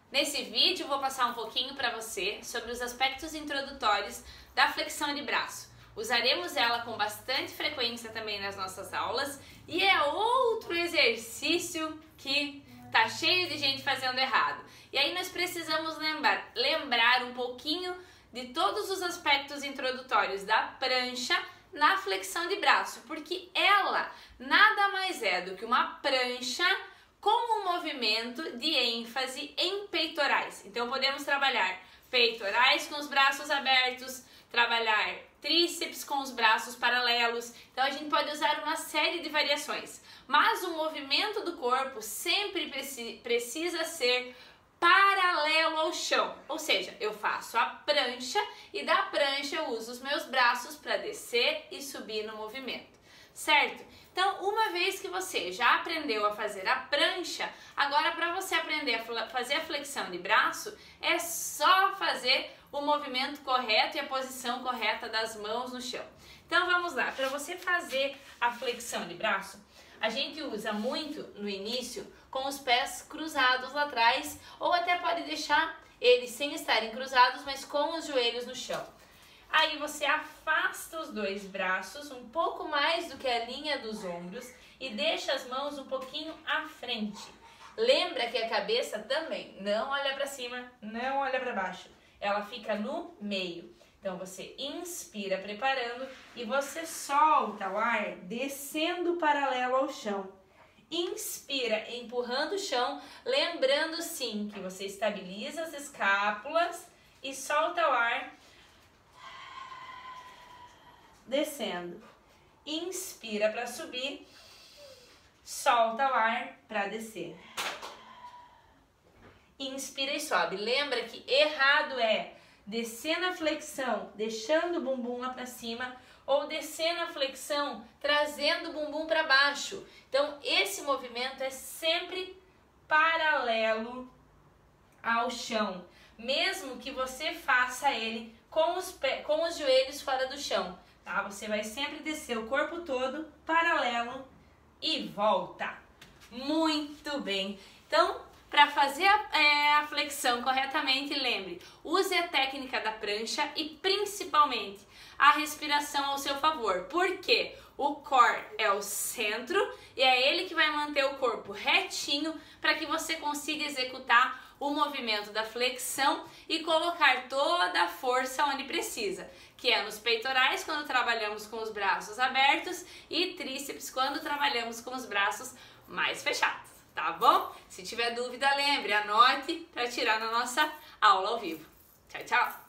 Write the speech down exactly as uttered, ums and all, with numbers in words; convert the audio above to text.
Nesse vídeo eu vou passar um pouquinho para você sobre os aspectos introdutórios da flexão de braço. Usaremos ela com bastante frequência também nas nossas aulas e é outro exercício que tá cheio de gente fazendo errado. E aí nós precisamos lembrar, lembrar um pouquinho de todos os aspectos introdutórios da prancha na flexão de braço, porque ela nada mais é do que uma prancha com um movimento de ênfase em peitorais. Então podemos trabalhar peitorais com os braços abertos, trabalhar tríceps com os braços paralelos. Então a gente pode usar uma série de variações, mas o movimento do corpo sempre precisa ser paralelo ao chão, ou seja, eu faço a prancha e da prancha eu uso os meus braços para descer e subir no movimento, certo? Então, uma vez que você já aprendeu a fazer a prancha, agora para você aprender a fazer a flexão de braço, é só fazer o movimento correto e a posição correta das mãos no chão. Então vamos lá, para você fazer a flexão de braço, a gente usa muito no início com os pés cruzados lá atrás, ou até pode deixar eles sem estarem cruzados, mas com os joelhos no chão. Aí você afasta os dois braços um pouco mais do que a linha dos ombros e deixa as mãos um pouquinho à frente. Lembra que a cabeça também não olha para cima, não olha para baixo. Ela fica no meio. Então você inspira preparando e você solta o ar descendo paralelo ao chão. Inspira empurrando o chão, lembrando sim que você estabiliza as escápulas e solta o ar descendo. Inspira para subir, solta o ar para descer. Inspira e sobe. Lembra que errado é descer na flexão, deixando o bumbum lá para cima, ou descer na flexão, trazendo o bumbum para baixo. Então, esse movimento é sempre paralelo ao chão, mesmo que você faça ele com os, pé, com os joelhos fora do chão, tá? Você vai sempre descer o corpo todo, paralelo, e volta. Muito bem. Então, para fazer a, é, a flexão corretamente, lembre, use a técnica da prancha e principalmente a respiração ao seu favor, porque o core é o centro e é ele que vai manter o corpo retinho para que você consiga executar o movimento da flexão e colocar toda a força onde precisa, que é nos peitorais quando trabalhamos com os braços abertos e tríceps quando trabalhamos com os braços mais fechados. Tá bom? Se tiver dúvida, lembre, anote para tirar na nossa aula ao vivo. Tchau, tchau!